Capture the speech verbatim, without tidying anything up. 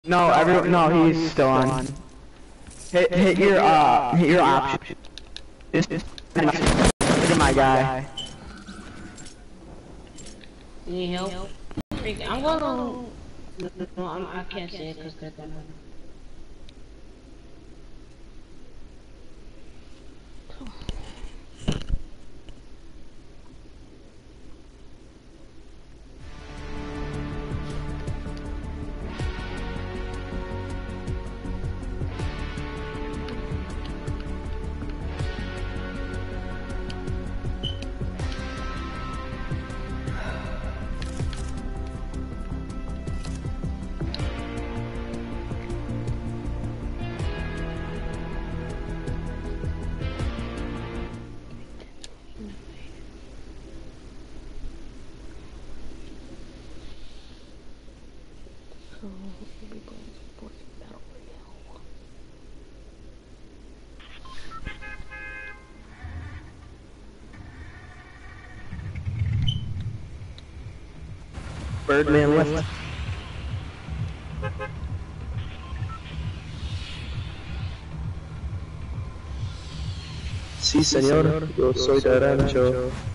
No, everyone. No, he's still on. Hit, hit your uh, hit your option. Look at my guy. Need help? I'm gonna. No, no, I'm, I can't say it because they're gonna. So we'll be going to Force Battle Royale. Birdman left. Sí, señor, yo soy de rancho.